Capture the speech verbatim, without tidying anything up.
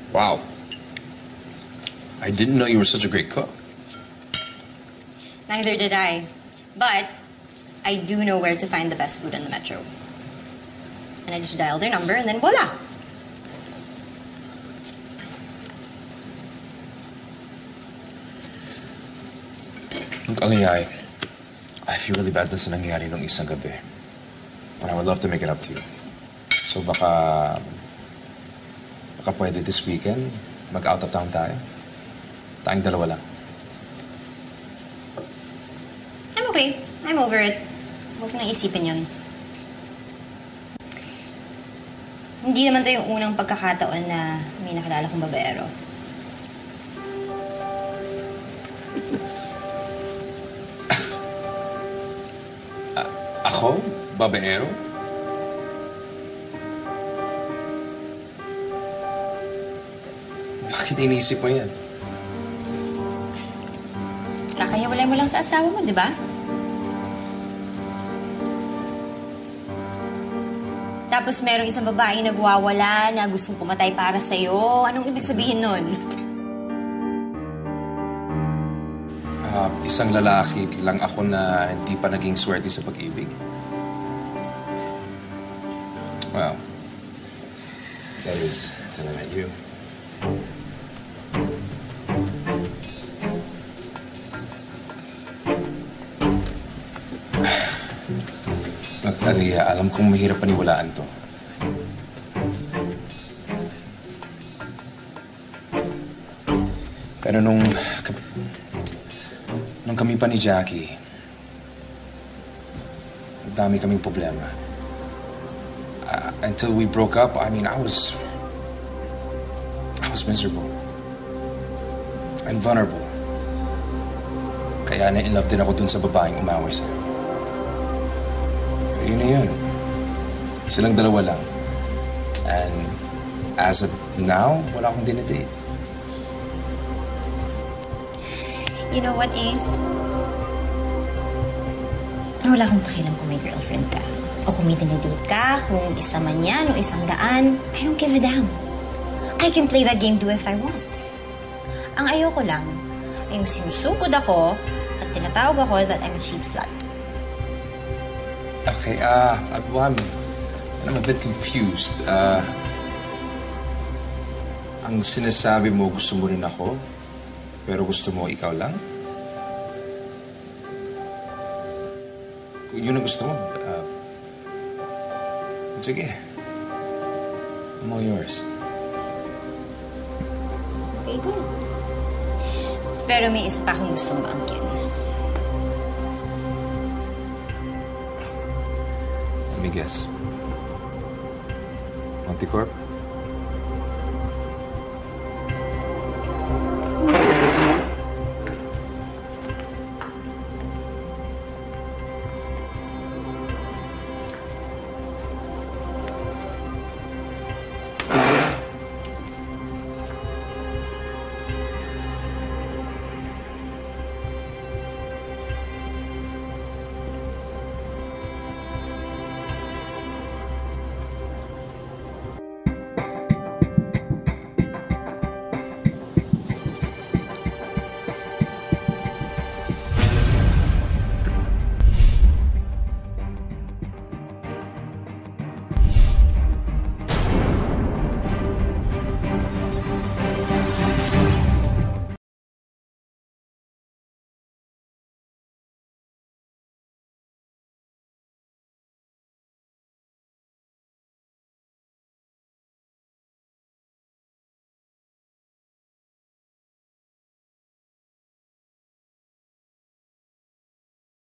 Wow. I didn't know you were such a great cook. Neither did I. But I do know where to find the best food in the metro. And I just dial their number and then voila! Look, Aliyah, I feel really bad dun sa nangyari nung isang gabi. And I would love to make it up to you. So baka... Baka pwede this weekend, mag-out of town tayo. Tayong dalawa lang. I'm okay. I'm over it. Huwag nang isipin yun. Hindi naman to yung unang pagkakataon na may nakilala kong babaero. A- ako? Babaero? Bakit inisip mo yan? Kakayawalay mo lang sa asawa mo, di ba? Tapos merong isang babae nagwawala na gustong pumatay para sa'yo. Anong ibig sabihin nun? Uh, isang lalaki lang ako na hindi pa naging swerte sa pag-ibig. Well, that is until I met you. Look, Aliyah, alam kong mahirap paniwalaan to. Pero nung... Nung kami pa ni Jackie, dami kaming problema. Uh, until we broke up, I mean, I was... I was miserable. And vulnerable. Kaya na-in-love din ako dun sa babaeng umaway sa'yo. Yun na yun. Silang dalawa lang. And as of now, wala akong dinedate. You know what, Ace? Wala akong pakialam kung may girlfriend ka. O kung may dinedate ka, kung isa man yan o isang daan. I don't give a damn. I can play that game too if I want. Ang ayoko lang ay yung sinusugod ako at tinatawag ako that I'm a cheap slut. Okay, ah, uh, I'm, I'm a bit confused. Uh, ang sinasabi mo, gusto mo rin ako, pero gusto mo ikaw lang? Kung yun ang gusto mo, uh, sige. I'm all yours. Okay, go. Pero may isa pa akong gusto maangkin. Let me guess. Monticorp?